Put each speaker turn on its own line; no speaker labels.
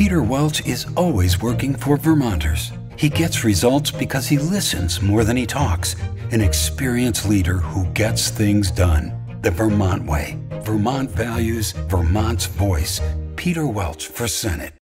Peter Welch is always working for Vermonters. He gets results because he listens more than he talks. An experienced leader who gets things done. The Vermont way. Vermont values, Vermont's voice. Peter Welch for Senate.